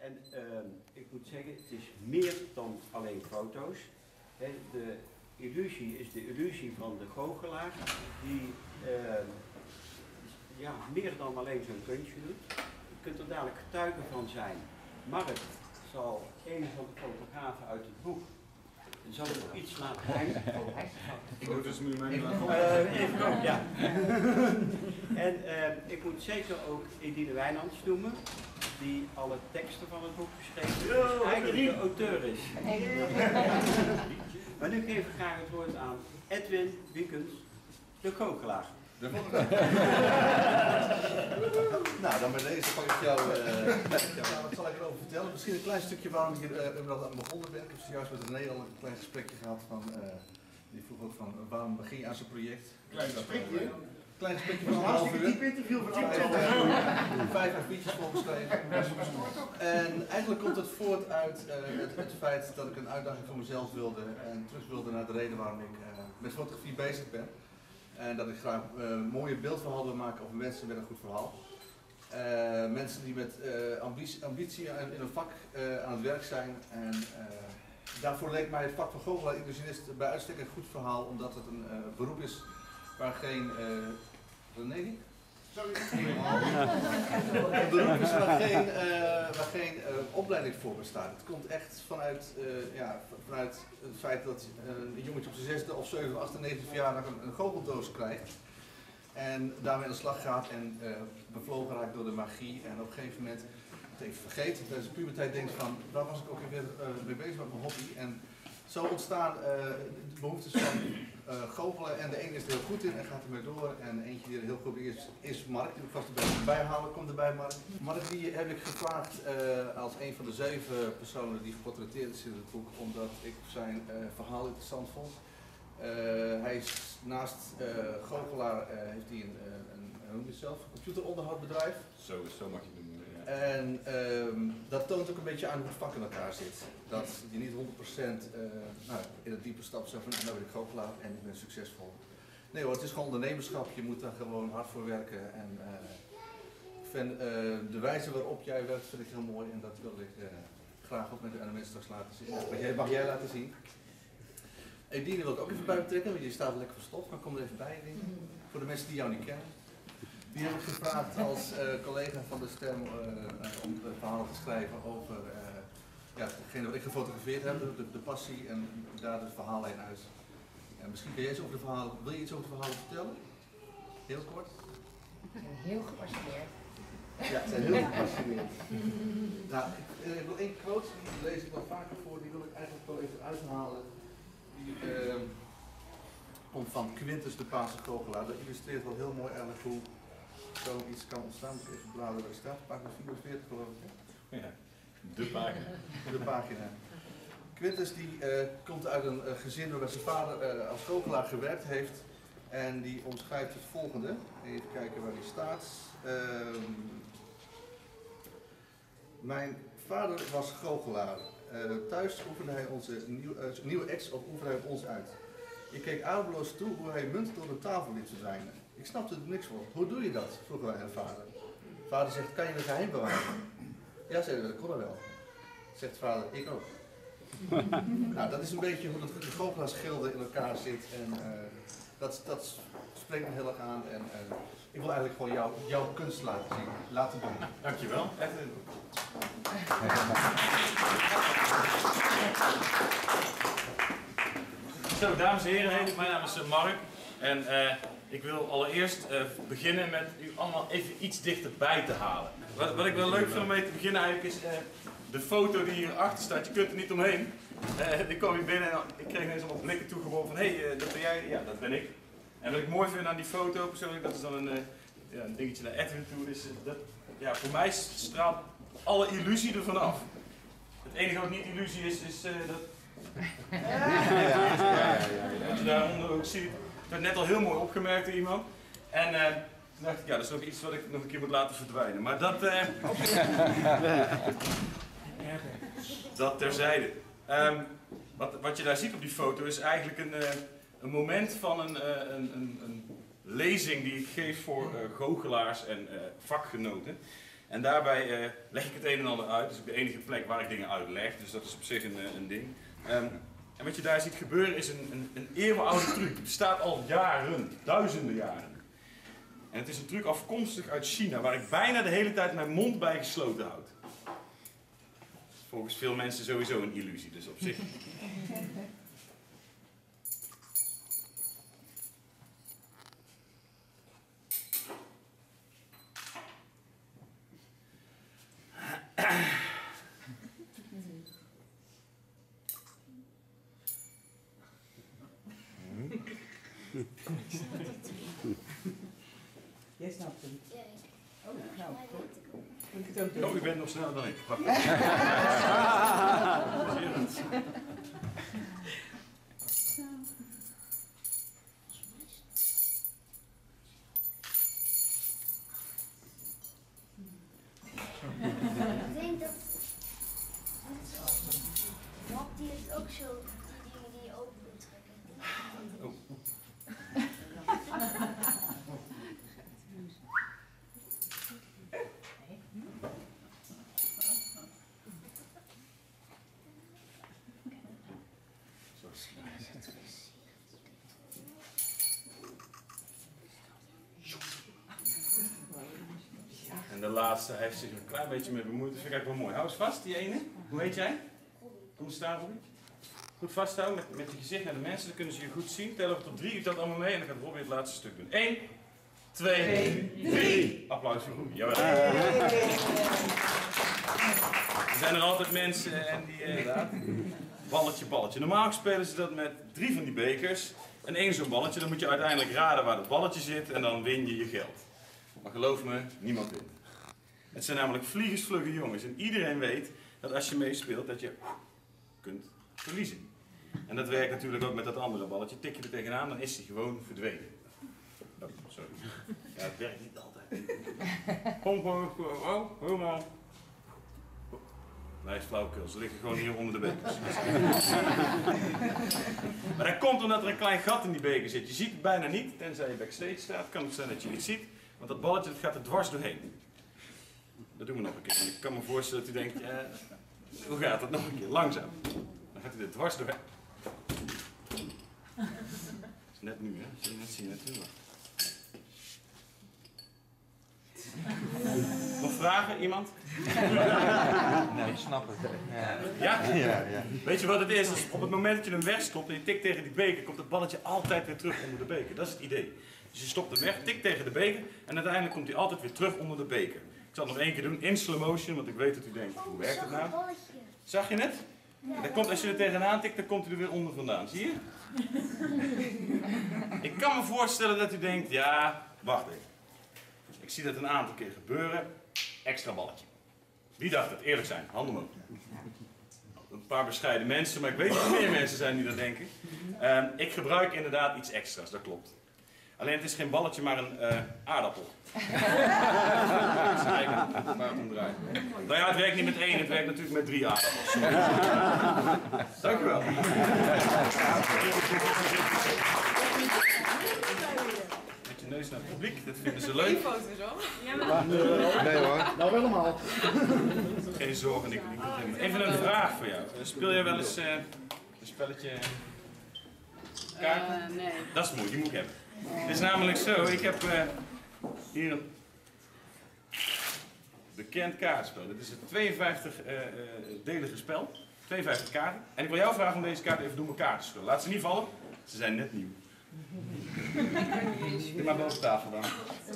En ik moet zeggen, het is meer dan alleen foto's. De illusie is de illusie van de goochelaar, die ja, meer dan alleen zo'n kunstje doet. Je kunt er dadelijk getuige van zijn. Mark zal een van de fotografen uit het boek, zal ik nog iets laten zien. Ik moet dus nu mijn even komen, ja. En ik moet zeker ook Edine Wijnands noemen, die alle teksten van het boek geschreven heeft, dus eigenlijk de auteur is. Maar nu geef ik graag het woord aan Edwin Wiekens, de goochelaar. Nou, dan bij deze pak ik jou, wat zal ik erover vertellen? Misschien een klein stukje waarom ik hier aan begonnen ben. Ik heb zojuist met René al een klein gesprekje gehad van, die vroeg ook van waarom begin je aan zo'n project? Klein gesprekje? Klein gesprekje van een half uur. Diep interview van 5 A4'tjes volgeschreven. En eigenlijk komt het voort uit het feit dat ik een uitdaging voor mezelf wilde en terug wilde naar de reden waarom ik met fotografie bezig ben. En dat ik graag mooie beeldverhalen wil maken over mensen met een goed verhaal. Mensen die met ambitie in een vak aan het werk zijn. En daarvoor leek mij het vak van goochelaar illusionist bij uitstek een goed verhaal, omdat het een beroep is waar geen... René niet? Sorry. Een beroep is waar geen opleiding voor bestaat. Het komt echt vanuit het feit dat een jongetje op zijn 6e of 7e, 8e, 9e verjaardag een goocheldoos krijgt. En daarmee aan de slag gaat en bevlogen raakt door de magie. En op een gegeven moment het even vergeet. Tijdens de puberteit denkt van, waar was ik ook weer mee bezig met mijn hobby. En zo ontstaan de behoeftes van goochelen en de ene is er heel goed in en gaat ermee door. En eentje die er heel goed is Mark, die ik vast erbij halen, komt erbij Mark. Mark die heb ik gevraagd als een van de 7 personen die geportretteerd is in het boek, omdat ik zijn verhaal interessant vond. Hij is naast goochelaar, heeft hij hoe noem je het zelf, een computeronderhoudbedrijf. Zo mag je het noemen. Ja. En dat toont ook een beetje aan hoe het vak in elkaar zit. Dat je niet 100% in het diepe stap zegt van nou ben ik goochelaar en ik ben succesvol. Nee hoor, het is gewoon ondernemerschap, je moet daar gewoon hard voor werken. En de wijze waarop jij werkt vind ik heel mooi en dat wil ik graag ook met de mensen straks laten zien. Mag jij laten zien. Edine wil ik ook even bij betrekken, want je staat lekker verstopt, maar kom er even bij. Voor de mensen die jou niet kennen. Die heb ik gevraagd als collega van de Stem om het verhaal te schrijven over hetgene wat ik gefotografeerd heb, de passie en daar het verhaallijn uit. En misschien kun jij iets over de verhalen, wil je iets over de verhalen vertellen? Heel kort. Ik ben heel gepassioneerd. Ja, ze zijn heel gepassioneerd. Nou, ik wil één quote, die lees ik wel vaker voor, die wil ik eigenlijk wel even uithalen. Die komt van Quintus de Paarse goochelaar. Dat illustreert wel heel mooi eigenlijk hoe zoiets kan ontstaan. Dus even bladeren waar het staat, pagina 44 geloof ik. Hè? Ja, de pagina. De pagina. Quintus die komt uit een gezin waar zijn vader als goochelaar gewerkt heeft. En die omschrijft het volgende. Even kijken waar die staat. Mijn vader was goochelaar. Thuis oefende hij onze nieuwe ex of oefende hij ons uit. Ik keek ademloos toe hoe hij munt door de tafel liet verdwijnen. Ik snapte er niks van. Hoe doe je dat? Vroegen wij aan vader. Vader zegt, kan je een geheim bewaren? Ja, zeiden we, dat kon er wel. Zegt vader, ik ook. Nou, dat is een beetje hoe de goochelaarschilder in elkaar zit. En dat spreekt me heel erg aan. En ik wil eigenlijk gewoon jouw kunst laten zien. Laten doen. Dankjewel. Zo, dames en heren, mijn naam is Mark en ik wil allereerst beginnen met u allemaal even iets dichterbij te halen. Wat ik wel leuk vind om mee te beginnen eigenlijk is de foto die hierachter staat. Je kunt er niet omheen. Die kwam hier binnen en ik kreeg ineens allemaal blikken toegeworpen van hé, dat ben jij? Ja, dat ben ik. En wat ik mooi vind aan die foto persoonlijk, dat is dan een dingetje naar Edwin toe, is dat voor mij straalt alle illusie ervan af. Het enige wat niet illusie is dat... Wat je daaronder ook ziet. Het werd net al heel mooi opgemerkt door iemand. En toen dacht ik, dat is nog iets wat ik nog een keer moet laten verdwijnen. Maar dat... dat terzijde. Wat je daar ziet op die foto is eigenlijk een moment van een lezing die ik geef voor goochelaars en vakgenoten. En daarbij leg ik het een en ander uit. Dat is ook de enige plek waar ik dingen uitleg, dus dat is op zich een ding. En wat je daar ziet gebeuren is een eeuwenoude truc. Die bestaat al jaren, duizenden jaren. En het is een truc afkomstig uit China, waar ik bijna de hele tijd mijn mond bij gesloten houd. Volgens veel mensen sowieso een illusie, dus op zich. Jij snapt hem. Ja, Oh, nou, maar goed. weet ik ook. Moet ik het ook doen? Oh, u bent nog sneller dan ik. Wacht. Ik denk dat die is ook zo, die dingen die je open kunt trekken. Oh. En de laatste heeft zich een klein beetje mee bemoeid. Dat vind ik eigenlijk wel mooi. Hou eens vast, die ene. Hoe heet jij? Kom eens staan, Robby. Goed vasthouden met je gezicht naar de mensen, dan kunnen ze je goed zien. Tel op tot 3, u telt allemaal mee en dan gaat Robby het laatste stuk doen. 1, 2, 3. Applaus voor Robby. Jawel. Er zijn er altijd mensen en die inderdaad. Balletje. Normaal spelen ze dat met 3 van die bekers en 1 zo'n balletje. Dan moet je uiteindelijk raden waar dat balletje zit en dan win je je geld. Maar geloof me, niemand wint. Het zijn namelijk vliegensvlugge jongens en iedereen weet dat als je meespeelt dat je kunt verliezen. En dat werkt natuurlijk ook met dat andere balletje. Tik je er tegenaan, dan is hij gewoon verdwenen. Oh, sorry. Ja, het werkt niet altijd. Kom gewoon, helemaal. Nee, is flauwekul. Ze liggen gewoon hier onder de bekers. Maar dat komt omdat er een klein gat in die beker zit. Je ziet het bijna niet, tenzij je backstage staat. Kan het zijn dat je het ziet. Want dat balletje dat gaat er dwars doorheen. Dat doen we nog een keer. En ik kan me voorstellen dat u denkt, hoe gaat het nog een keer? Langzaam. Dan gaat hij er dwars doorheen. Dat is net nu, hè? Zie je net heel wat. Nog vragen? Iemand? Nee, ik snap het. Ja? Ja. Weet je wat het is? Op het moment dat je hem wegstopt en je tikt tegen die beker, komt het balletje altijd weer terug onder de beker. Dat is het idee. Dus je stopt hem weg, tikt tegen de beker en uiteindelijk komt hij altijd weer terug onder de beker. Ik zal het nog 1 keer doen in slow motion, want ik weet dat u denkt, hoe werkt het nou? Zag je het? Dan komt, als je er tegenaan tikt, dan komt hij er weer onder vandaan. Zie je? Ik kan me voorstellen dat u denkt, ja, wacht even. Ik zie dat een aantal keer gebeuren. Extra balletje. Wie dacht het? Eerlijk zijn. Handen omhoog. Een paar bescheiden mensen, maar ik weet dat er meer mensen zijn die dat denken. Ik gebruik inderdaad iets extra's, dat klopt. Alleen het is geen balletje, maar een aardappel. Dat is eigenlijk waar het om draait. Nou ja, het werkt niet met 1, het werkt natuurlijk met 3 aardappels. Dank u wel. Met je neus naar het publiek, dat vinden ze leuk. Nee hoor. Nou, helemaal. Geen zorgen, ik niet. Even een vraag voor jou. Speel jij wel eens een spelletje kaarten? Nee. Dat is mooi, die moet ik hebben. Het is namelijk zo, ik heb hier een bekend kaartspel. Dit is een 52-delige spel, 52 kaarten. En ik wil jou vragen om deze kaart even door elkaar te schudden. Laat ze niet vallen, ze zijn net nieuw. Doe maar boven tafel dan.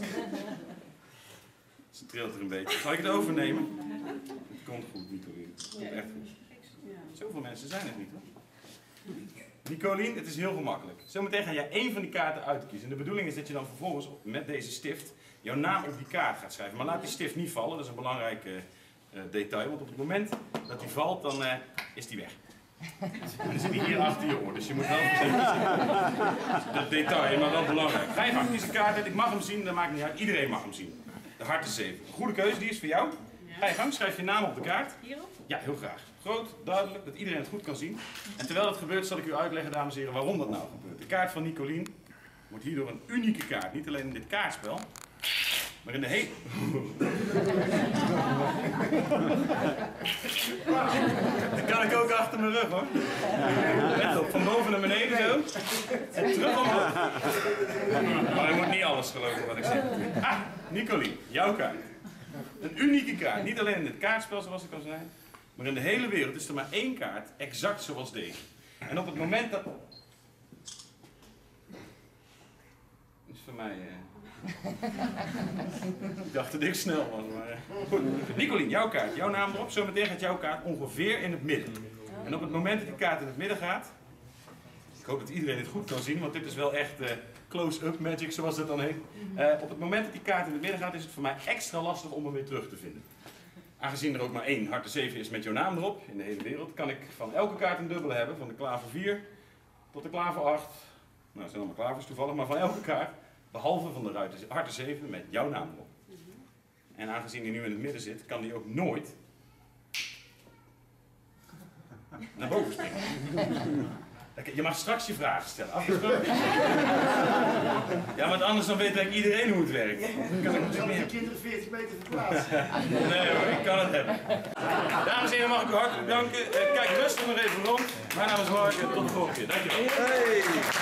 Ze trilt er een beetje. Zal ik het overnemen? Het komt goed, Nicolien. Het komt echt goed. Zoveel mensen zijn het niet, hoor. Nicolien, het is heel gemakkelijk. Zometeen ga jij 1 van die kaarten uitkiezen. En de bedoeling is dat je dan vervolgens met deze stift jouw naam op die kaart gaat schrijven. Maar laat die stift niet vallen, dat is een belangrijk detail. Want op het moment dat die valt, dan is die weg. En dan zit hij hier achter je oor, dus je moet wel voorzichtig zijn. Dat detail, maar wel belangrijk. Ga je gang, kies een kaart uit, ik mag hem zien, dat maakt niet uit. Iedereen mag hem zien. De hart is 7. Goede keuze, die is voor jou. Ga je gang, schrijf je naam op de kaart. Hierop? Ja, heel graag. Groot, duidelijk, dat iedereen het goed kan zien. En terwijl dat gebeurt, zal ik u uitleggen, dames en heren, waarom dat nou gebeurt. De kaart van Nicolien wordt hierdoor een unieke kaart. Niet alleen in dit kaartspel, maar in de hele... Dat kan ik ook achter mijn rug hoor. Let op, van boven naar beneden zo. En terug omhoog. Maar je moet niet alles geloven wat ik zeg. Ah, Nicolien, jouw kaart. Een unieke kaart. Niet alleen in het kaartspel zoals ik al zei. Maar in de hele wereld is er maar één kaart exact zoals deze. En op het moment dat... Dat is voor mij... Ik dacht dat ik snel was, maar... Goed. Nicolien, jouw kaart, jouw naam erop. Zometeen gaat jouw kaart ongeveer in het midden. En op het moment dat die kaart in het midden gaat... Ik hoop dat iedereen het goed kan zien, want dit is wel echt close-up magic, zoals dat dan heet. Op het moment dat die kaart in het midden gaat, is het voor mij extra lastig om hem weer terug te vinden. Aangezien er ook maar één harte 7 is met jouw naam erop, in de hele wereld, kan ik van elke kaart een dubbele hebben. Van de klaver 4 tot de klaver 8. Nou, dat zijn allemaal klavers toevallig, maar van elke kaart. Behalve van de harte 7 met jouw naam erop. En aangezien die nu in het midden zit, kan die ook nooit naar boven springen. Je mag straks je vragen stellen. Afgesproken? Ja, want anders dan weet eigenlijk iedereen hoe het werkt. Kan ik natuurlijk niet. Kinderen 40 meter verplaatsen. Nee hoor, ik kan het hebben. Dames en heren, mag ik u hartelijk danken. Kijk rustig nog even rond. Mijn naam is Mark en tot de volgende keer. Dankjewel.